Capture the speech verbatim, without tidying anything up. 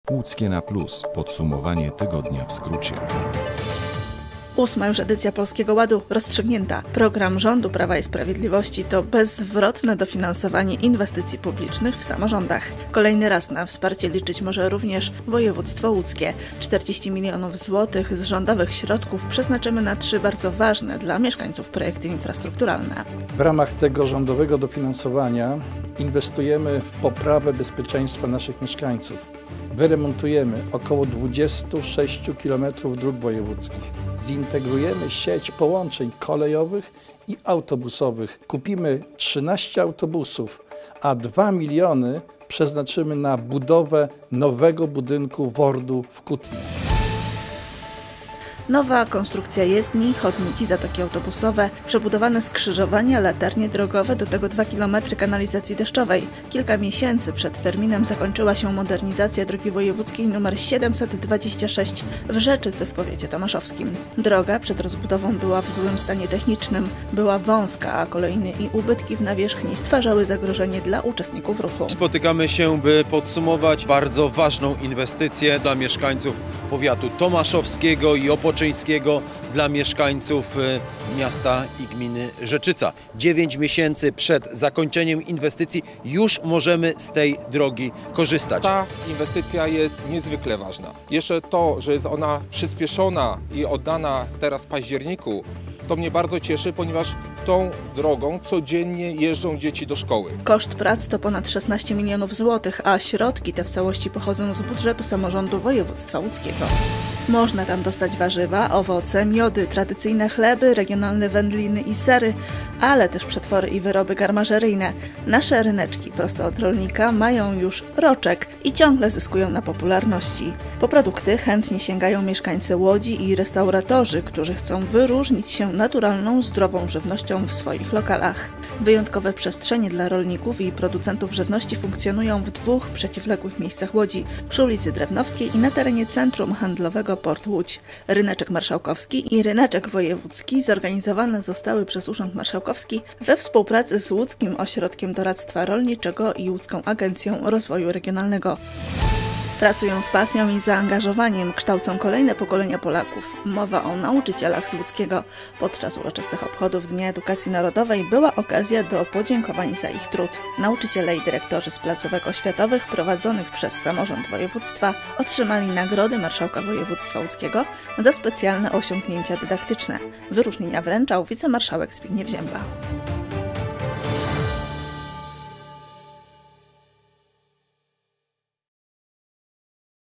Łódzkie na plus. Podsumowanie tygodnia w skrócie. Ósma już edycja Polskiego Ładu rozstrzygnięta. Program rządu Prawa i Sprawiedliwości to bezzwrotne dofinansowanie inwestycji publicznych w samorządach. Kolejny raz na wsparcie liczyć może również województwo łódzkie. czterdzieści milionów złotych z rządowych środków przeznaczymy na trzy bardzo ważne dla mieszkańców projekty infrastrukturalne. W ramach tego rządowego dofinansowania inwestujemy w poprawę bezpieczeństwa naszych mieszkańców. Wyremontujemy około dwadzieścia sześć kilometrów dróg wojewódzkich. Zintegrujemy sieć połączeń kolejowych i autobusowych. Kupimy trzynaście autobusów, a dwa miliony przeznaczymy na budowę nowego budynku WORD-u w Kutnie. Nowa konstrukcja jezdni, chodniki, zatoki autobusowe, przebudowane skrzyżowania, latarnie drogowe, do tego dwa kilometry kanalizacji deszczowej. Kilka miesięcy przed terminem zakończyła się modernizacja drogi wojewódzkiej nr siedemset dwadzieścia sześć w Rzeczycy w powiecie tomaszowskim. Droga przed rozbudową była w złym stanie technicznym, była wąska, a kolejny i ubytki w nawierzchni stwarzały zagrożenie dla uczestników ruchu. Spotykamy się, by podsumować bardzo ważną inwestycję dla mieszkańców powiatu tomaszowskiego i opoczyńskiego, dla mieszkańców miasta i gminy Rzeczyca. Dziewięć miesięcy przed zakończeniem inwestycji już możemy z tej drogi korzystać. Ta inwestycja jest niezwykle ważna. Jeszcze to, że jest ona przyspieszona i oddana teraz w październiku, to mnie bardzo cieszy, ponieważ tą drogą codziennie jeżdżą dzieci do szkoły. Koszt prac to ponad szesnaście milionów złotych, a środki te w całości pochodzą z budżetu samorządu województwa łódzkiego. Można tam dostać warzywa, owoce, miody, tradycyjne chleby, regionalne wędliny i sery, ale też przetwory i wyroby garmażeryjne. Nasze ryneczki prosto od rolnika mają już roczek i ciągle zyskują na popularności. Po produkty chętnie sięgają mieszkańcy Łodzi i restauratorzy, którzy chcą wyróżnić się naturalną, zdrową żywnością w swoich lokalach. Wyjątkowe przestrzenie dla rolników i producentów żywności funkcjonują w dwóch przeciwległych miejscach Łodzi, przy ulicy Drewnowskiej i na terenie Centrum Handlowego Port Łódź. Ryneczek Marszałkowski i Ryneczek Wojewódzki zorganizowane zostały przez Urząd Marszałkowski we współpracy z Łódzkim Ośrodkiem Doradztwa Rolniczego i Łódzką Agencją Rozwoju Regionalnego. Pracują z pasją i zaangażowaniem, kształcą kolejne pokolenia Polaków. Mowa o nauczycielach z Łódzkiego. Podczas uroczystych obchodów Dnia Edukacji Narodowej była okazja do podziękowań za ich trud. Nauczyciele i dyrektorzy z placówek oświatowych prowadzonych przez samorząd województwa otrzymali nagrody Marszałka Województwa Łódzkiego za specjalne osiągnięcia dydaktyczne. Wyróżnienia wręczał wicemarszałek Zbigniew Zięba.